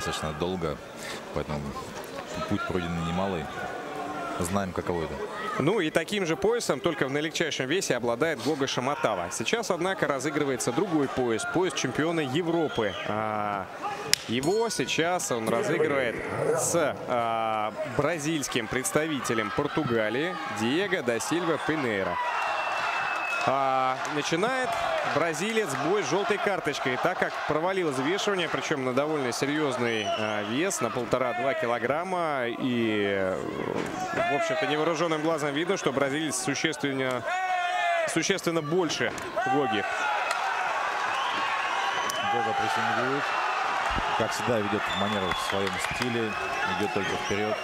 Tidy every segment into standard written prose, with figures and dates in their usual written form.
достаточно долго, поэтому путь пройденный немалый. Знаем, каково это. Ну и таким же поясом, только в наилегчайшем весе, обладает Гога Шаматава. Сейчас, однако, разыгрывается другой пояс, пояс чемпиона Европы. Его сейчас он разыгрывает с бразильским представителем Португалии Диего да Сильва Пинейра. Начинает бразилец бой с желтой карточкой, так как провалил взвешивание, причем на довольно серьезный вес, на 1,5–2 килограмма. И, в общем-то, невооруженным глазом видно, что бразилец существенно больше Гоги. Гога прессингует. Как всегда, ведет манеру в своем стиле, идет только вперед.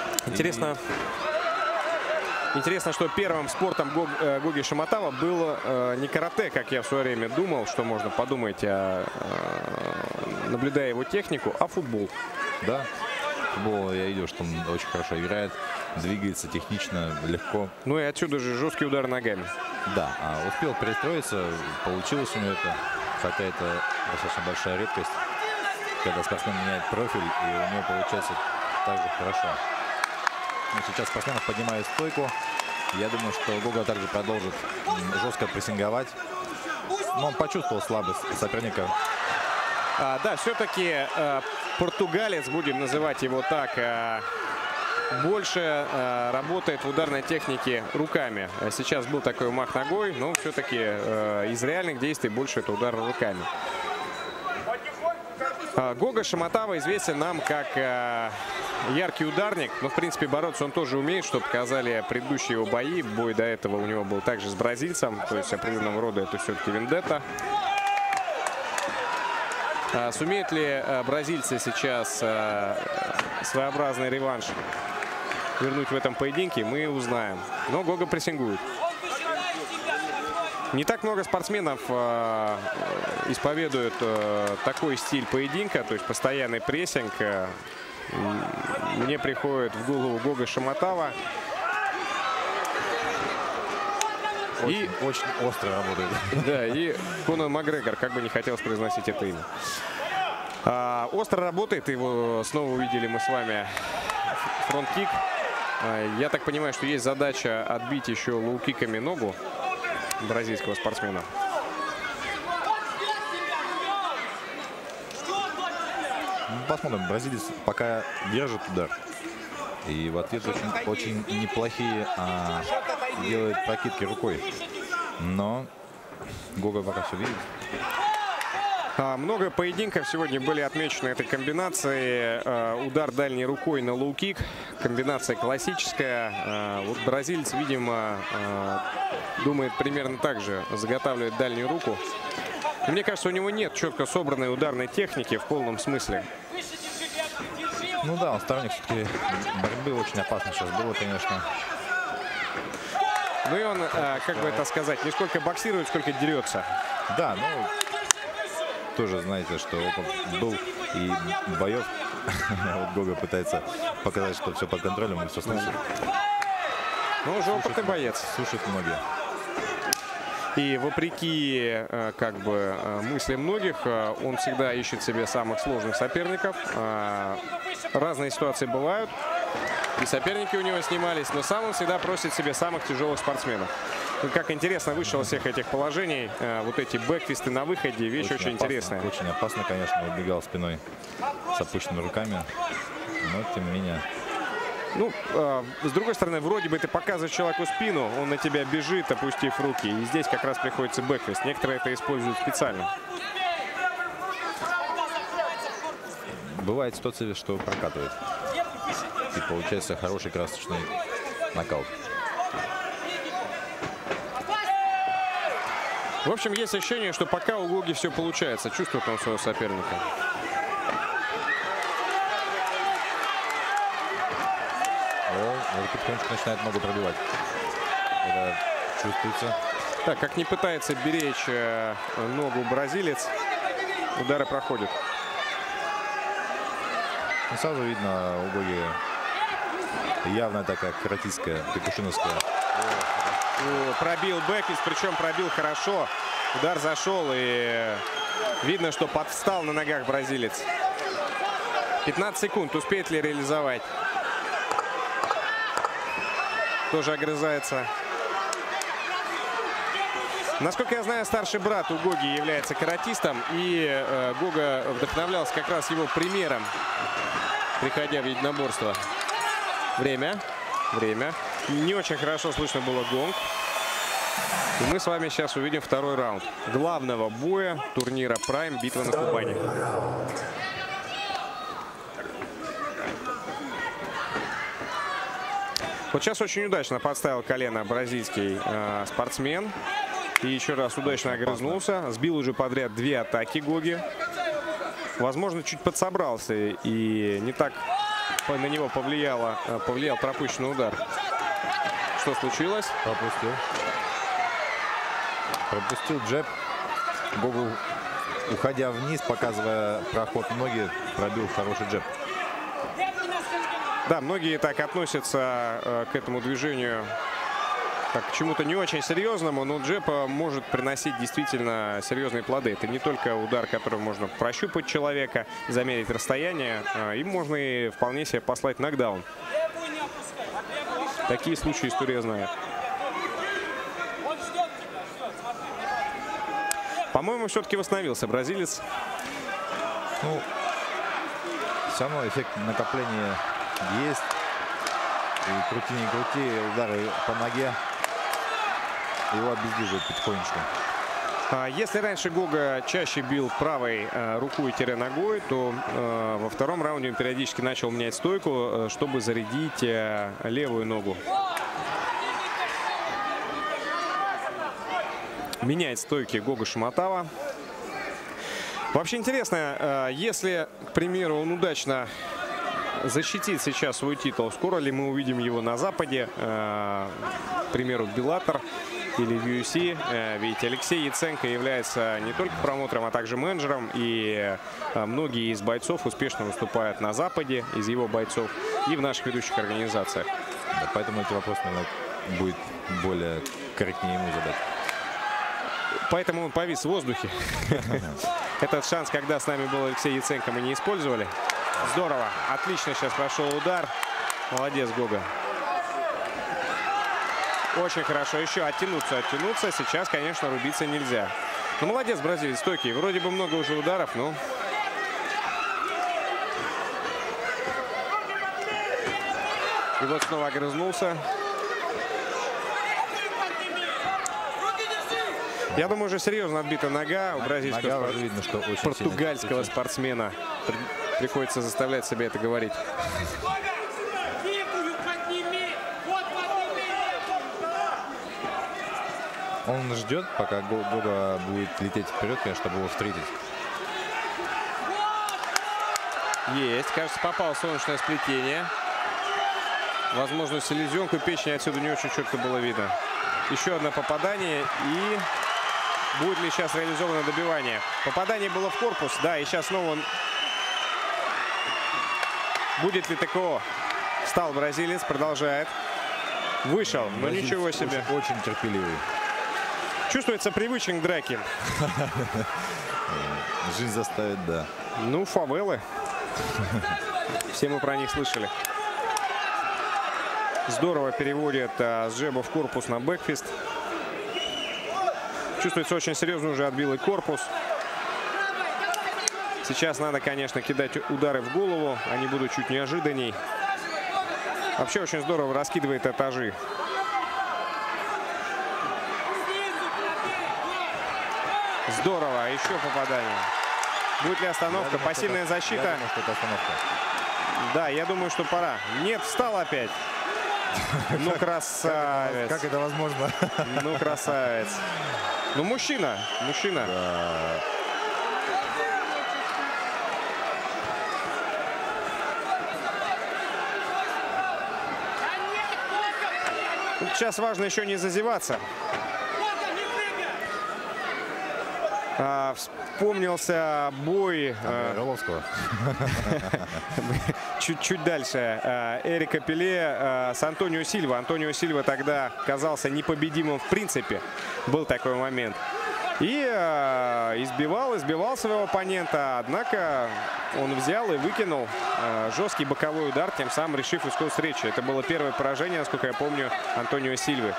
Интересно, что первым спортом Гоги Шаматава было не карате, как я в свое время думал, что можно подумать, наблюдая его технику, а футбол. Да, футбол я видел, что он очень хорошо играет, двигается технично, легко. Ну и отсюда же жесткий удар ногами. Да, успел перестроиться, получилось у него это, хотя это достаточно большая редкость, когда спортсмен меняет профиль, и у него получается так же хорошо. Но сейчас спортсменов поднимает стойку. Я думаю, что Гога также продолжит жестко прессинговать. Но он почувствовал слабость соперника. Да, все-таки португалец, будем называть его так, больше работает в ударной технике руками. Сейчас был такой мах ногой, но все-таки из реальных действий больше это удар руками. Гога Шаматава известен нам как яркий ударник, но в принципе бороться он тоже умеет, что показали предыдущие его бои. Бой до этого у него был также с бразильцем, то есть определенного рода это все-таки вендетта. Сумеют ли бразильцы сейчас своеобразный реванш вернуть в этом поединке, мы узнаем. Но Гога прессингует. Не так много спортсменов исповедуют такой стиль поединка, то есть постоянный прессинг. Мне приходит в голову Гога Шаматава. Очень остро работает. Да, и Конор Макгрегор, как бы не хотелось произносить это имя. Остро работает, его снова увидели мы с вами фронт-кик. Я так понимаю, что есть задача отбить еще лоу-киками ногу бразильского спортсмена. Посмотрим. Бразилец пока держит удар. И в ответ очень неплохие делает прокидки рукой. Но Гога пока все видит. Много поединков сегодня были отмечены этой комбинацией. Удар дальней рукой на лоу-кик. Комбинация классическая. Вот бразилец, видимо, думает примерно так же. Заготавливает дальнюю руку. И мне кажется, у него нет четко собранной ударной техники в полном смысле. Ну да, он сторонник все-таки борьбы, очень опасно сейчас было, конечно. Ну и он, как бы это сказать, не сколько боксирует, сколько дерется. Да, ну, тоже знаете, что опыт был и боев. Вот Гога пытается показать, что все под контролем, и все слышит. Ну, уже опытный боец. Слушает многие. И вопреки как бы мыслям многих, он всегда ищет себе самых сложных соперников. Разные ситуации бывают. И соперники у него снимались, но сам он всегда просит себе самых тяжелых спортсменов. Ну, как интересно вышел из всех этих положений. Вот эти бэкфисты на выходе, вещь очень интересная. Очень опасно, конечно, убегал спиной с опущенными руками. Но тем не менее. Ну, с другой стороны, вроде бы ты показываешь человеку спину, он на тебя бежит, опустив руки. И здесь как раз приходится бэкфист. Некоторые это используют специально. Бывает ситуация, что прокатывает. И получается хороший красочный нокаут. В общем, есть ощущение, что пока у Гоги все получается. Чувствует он своего соперника. Потихонечку начинает ногу пробивать. Это чувствуется. Так, как не пытается беречь ногу бразилец, удары проходят. Ну, сразу видно у Гоги явно такая каратистская, пекушиновская. Пробил бэкфист, причем пробил хорошо. Удар зашел, и видно, что подвстал на ногах бразилец. 15 секунд. Успеет ли реализовать? Тоже огрызается. Насколько я знаю, старший брат у Гоги является каратистом. И Гога вдохновлялся как раз его примером, приходя в единоборство. Время. Время. Не очень хорошо слышно было гонг. И мы с вами сейчас увидим второй раунд главного боя турнира Prime «Битва на Кубани». Вот сейчас очень удачно подставил колено бразильский спортсмен. И еще раз удачно огрызнулся. Сбил уже подряд 2 атаки Гоги. Возможно, чуть подсобрался. И не так на него повлиял пропущенный удар. Что случилось? Пропустил джеб. Гогу, уходя вниз, показывая проход ноги, пробил хороший джеб. Да, многие так относятся к этому движению как к чему-то не очень серьезному, но джеб может приносить действительно серьезные плоды. Это не только удар, которым можно прощупать человека, замерить расстояние, им можно и вполне себе послать нокдаун. Такие случаи история знает. По-моему, все-таки восстановился бразилец. Ну, все равно эффект накопления есть. И крути не крути, удары по ноге его обездвиживают потихонечку. Если раньше Гога чаще бил правой рукой-ногой, то во втором раунде он периодически начал менять стойку, чтобы зарядить левую ногу. Меняет стойки Гога Шиматава. Вообще интересно, если, к примеру, он удачно защитит сейчас свой титул, скоро ли мы увидим его на Западе, к примеру, в Bellator или в UFC. Ведь Алексей Яценко является не только промоутером, а также менеджером. И многие из бойцов успешно выступают на Западе, из его бойцов, и в наших ведущих организациях. Да, поэтому эти вопросы, наверное, будет более корректнее ему задать. Поэтому он повис в воздухе. Этот шанс, когда с нами был Алексей Яценко, мы не использовали. Здорово. Отлично сейчас прошел удар. Молодец, Гога. Очень хорошо. Еще оттянуться. Сейчас, конечно, рубиться нельзя. Ну, молодец, бразилец, стойкий. Вроде бы много уже ударов, но... И вот снова огрызнулся. Я думаю, уже серьезно отбита нога у бразильского видно, что очень португальского спортсмена. Приходится заставлять себя это говорить. Он ждет, пока Гога будет лететь вперед, чтобы его встретить. Есть. Кажется, попал в солнечное сплетение. Возможно, селезенку печени отсюда не очень четко было видно. Еще одно попадание. И будет ли сейчас реализовано добивание? Попадание было в корпус. Да, и сейчас снова он... Будет ли ТКО? Встал бразилец, продолжает. Вышел, но ничего себе. Очень терпеливый. Чувствуется привычен к драке. Жизнь заставит, да. Ну, фавелы. Все мы про них слышали. Здорово переводит с джеба в корпус на бэкфист. Чувствуется, очень серьезно уже отбилый корпус. Сейчас надо, конечно, кидать удары в голову. Они будут чуть неожиданней. Вообще очень здорово раскидывает этажи. Здорово. Еще попадание. Будет ли остановка? Пассивная защита. Я думаю, что это остановка. Да, я думаю, что пора. Нет, встал опять. Ну, красавец. Как это возможно? Ну, красавец. Ну, мужчина. Мужчина. Да. Сейчас важно еще не зазеваться. Вспомнился бой Роловского. Чуть дальше. Эрика Пеле с Антонио Сильва. Антонио Сильва тогда казался непобедимым в принципе. Был такой момент. И избивал своего оппонента, однако он взял и выкинул жесткий боковой удар, тем самым решив исход встречи. Это было первое поражение, насколько я помню, Антонио Сильвы.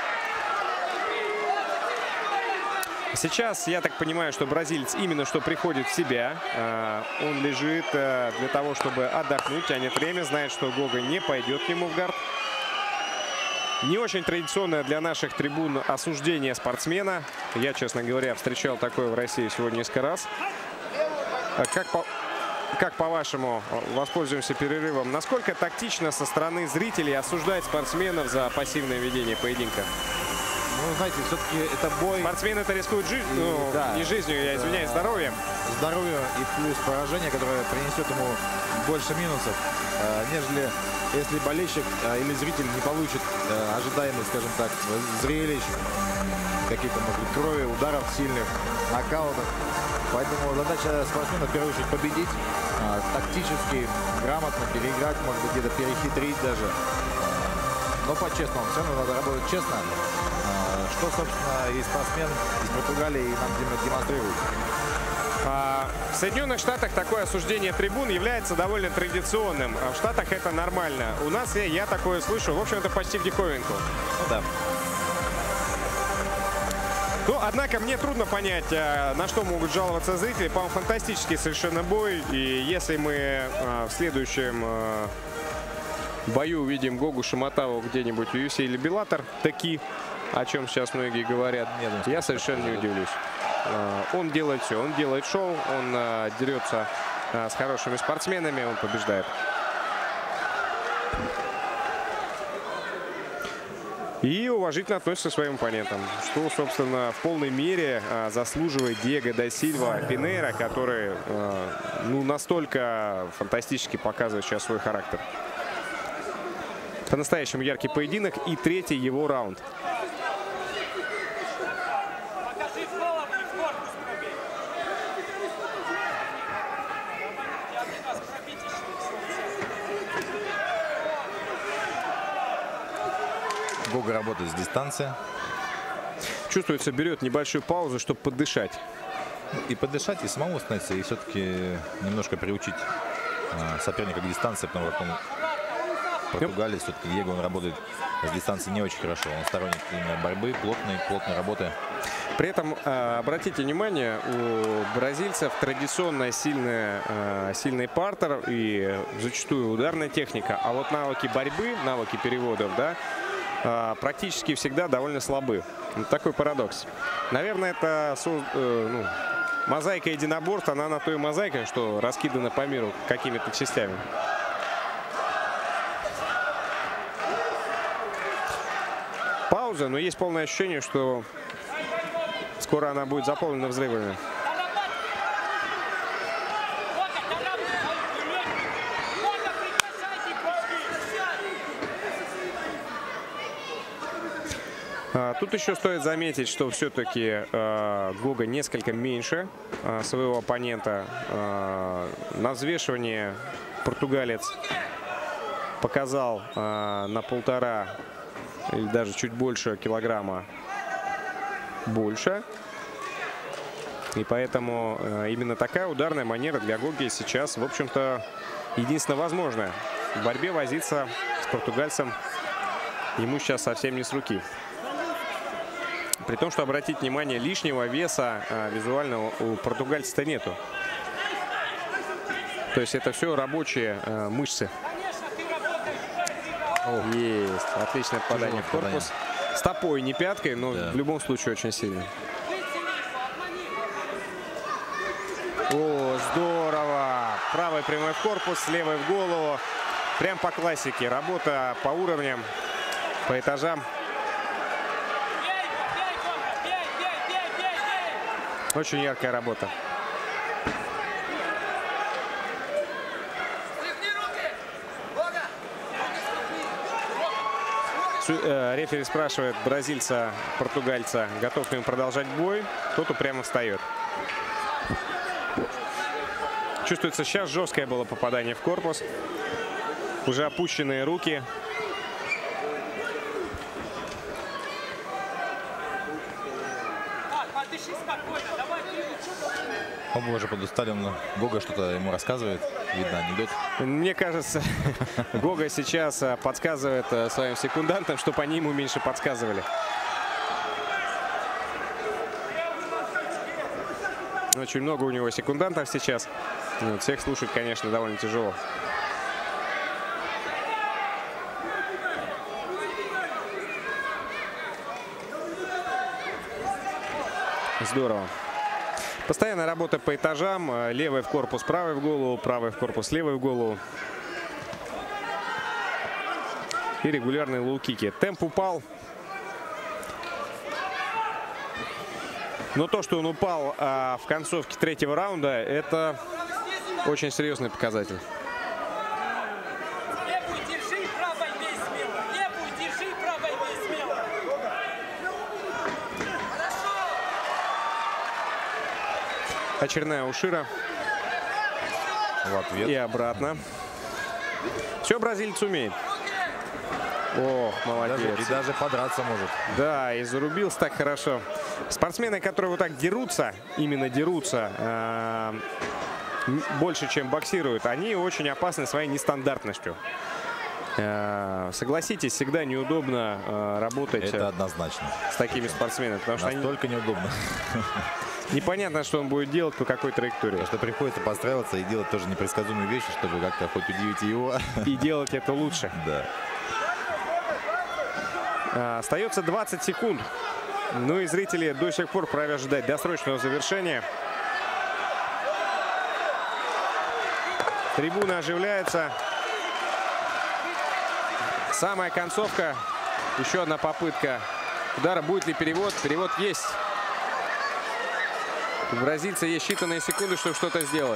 Сейчас, я так понимаю, что бразилец именно что приходит в себя. Он лежит для того, чтобы отдохнуть, тянет время, знает, что Гога не пойдет к нему в гард. Не очень традиционное для наших трибун осуждение спортсмена. Я, честно говоря, встречал такое в России всего несколько раз. Как по-вашему, воспользуемся перерывом, насколько тактично со стороны зрителей осуждать спортсменов за пассивное ведение поединка? Ну, знаете, все-таки это бой. Спортсмен-то рискует жизнью, ну, да, не жизнью, я извиняюсь, здоровьем. Здоровье и плюс поражение, которое принесет ему больше минусов, нежели если болельщик или зритель не получит ожидаемых, скажем так, зрелищ, каких-то, может быть, крови, ударов сильных, нокаутов. Поэтому задача спортсмена в первую очередь победить, тактически, грамотно переиграть, может быть, где-то перехитрить даже. Но по-честному, все равно надо работать честно. Что, собственно, и спортсмен из Португалии нам демонстрирует. В Соединенных Штатах такое осуждение трибун является довольно традиционным. В Штатах это нормально. У нас я такое слышу. В общем, это почти в диковинку. Ну да. Ну, однако, мне трудно понять, на что могут жаловаться зрители. По-моему, фантастический совершенно бой. И если мы в следующем бою увидим Гогу Шиматаву где-нибудь в UFC или Беллатор, таки, о чем сейчас многие говорят, я совершенно не удивлюсь. Он делает все. Он делает шоу, он дерется с хорошими спортсменами, он побеждает. И уважительно относится к своим оппонентам, что, собственно, в полной мере заслуживает Диего да Сильва Пинейра, который ну, настолько фантастически показывает сейчас свой характер. По-настоящему яркий поединок и третий его раунд. Гога работает с дистанции. Чувствуется, берет небольшую паузу, чтобы подышать. И подышать, и самому остановиться, и все-таки немножко приучить соперника к дистанции, потому как он португалец, все-таки Диего, он работает с дистанции не очень хорошо. Он сторонник именно борьбы, плотной работы. При этом, обратите внимание, у бразильцев традиционно сильный партер и зачастую ударная техника. А вот навыки борьбы, навыки переводов, да, практически всегда довольно слабы. Вот такой парадокс. Наверное, это мозаика единоборств, она на той мозаике, что раскидана по миру какими-то частями. Пауза, но есть полное ощущение, что скоро она будет заполнена взрывами. Тут еще стоит заметить, что все-таки Гога несколько меньше своего оппонента. На взвешивании португалец показал на 1,5 или даже чуть больше килограмма больше. И поэтому именно такая ударная манера для Гоги сейчас, в общем-то, единственно возможная. В борьбе возиться с португальцем ему сейчас совсем не с руки. При том, что, обратите внимание, лишнего веса визуального у португальца-то нету. То есть это все рабочие мышцы. Есть. Отличное попадание в корпус. Стопой, не пяткой, но да, в любом случае очень сильно. О, здорово! Правый прямой в корпус, левый в голову. Прям по классике. Работа по уровням, по этажам. Очень яркая работа. Рефери спрашивает бразильца, португальца, готов ли он продолжать бой. Тот упрямо встает. Чувствуется, сейчас жесткое было попадание в корпус. Уже опущенные руки. Оба уже подустали, но Гога что-то ему рассказывает. Видно, анекдот. Мне кажется, Гога сейчас подсказывает своим секундантам, чтобы они ему меньше подсказывали. Очень много у него секундантов сейчас. Всех слушать, конечно, довольно тяжело. Здорово. Постоянная работа по этажам. Левый в корпус, правый в голову, правый в корпус, левый в голову. И регулярные лоу-кики. Темп упал. Но то, что он упал в концовке третьего раунда, это очень серьезный показатель. Очередная ушира. В ответ. И обратно. Все бразилец умеет. Ох, молодец. И даже подраться может. Да, и зарубился так хорошо. Спортсмены, которые вот так дерутся, именно дерутся, больше, чем боксируют, они очень опасны своей нестандартностью. Согласитесь, всегда неудобно работать. Это однозначно. С такими спортсменами. Потому что настолько неудобно. Непонятно, что он будет делать, по какой траектории. Потому что приходится подстраиваться и делать тоже непредсказуемые вещи, чтобы как-то хоть удивить его. И делать это лучше. Да. Остается 20 секунд. Ну и зрители до сих пор правят ждать досрочного завершения. Трибуна оживляется. Самая концовка. Еще одна попытка удара. Будет ли перевод? Перевод есть. У бразильца есть считанные секунды, чтобы что-то сделать.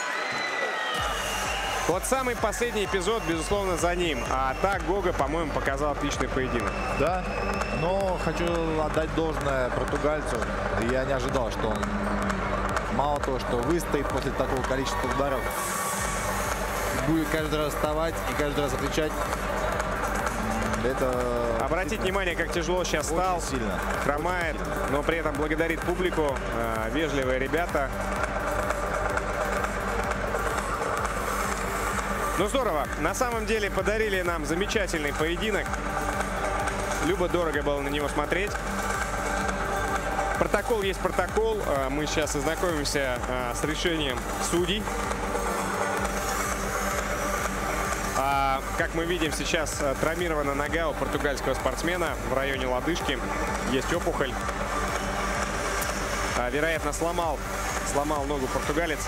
Вот самый последний эпизод, безусловно, за ним. А так Гога, по-моему, показал отличный поединок. Да, но хочу отдать должное португальцу. Я не ожидал, что он мало того, что выстоит после такого количества ударов, будет каждый раз вставать и каждый раз отвечать. Это... Обратите внимание, как тяжело сейчас стал. Сильно. Хромает, но при этом благодарит публику. Вежливые ребята. Ну здорово. На самом деле подарили нам замечательный поединок. Любо-дорого было на него смотреть. Протокол есть протокол. Мы сейчас ознакомимся с решением судей. Как мы видим, сейчас травмирована нога у португальского спортсмена в районе лодыжки. Есть опухоль. Вероятно, сломал ногу португалец.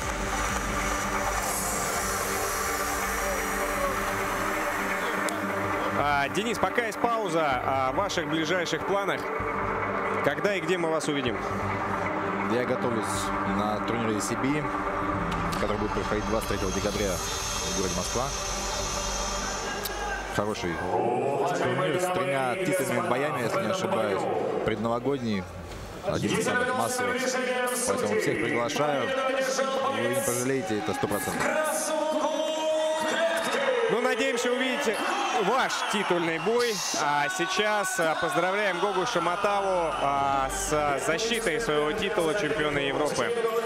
Денис, пока есть пауза, о ваших ближайших планах. Когда и где мы вас увидим? Я готовлюсь на турнире ECB, который будет проходить 23 декабря в городе Москва. Хороший турнир с 3 титульными боями, если не ошибаюсь. Предновогодний, один из самых массовых. Поэтому всех приглашаю. Вы не пожалеете, это 100%. Ну, надеемся увидеть ваш титульный бой. А сейчас поздравляем Гогу Шаматаву с защитой своего титула чемпиона Европы.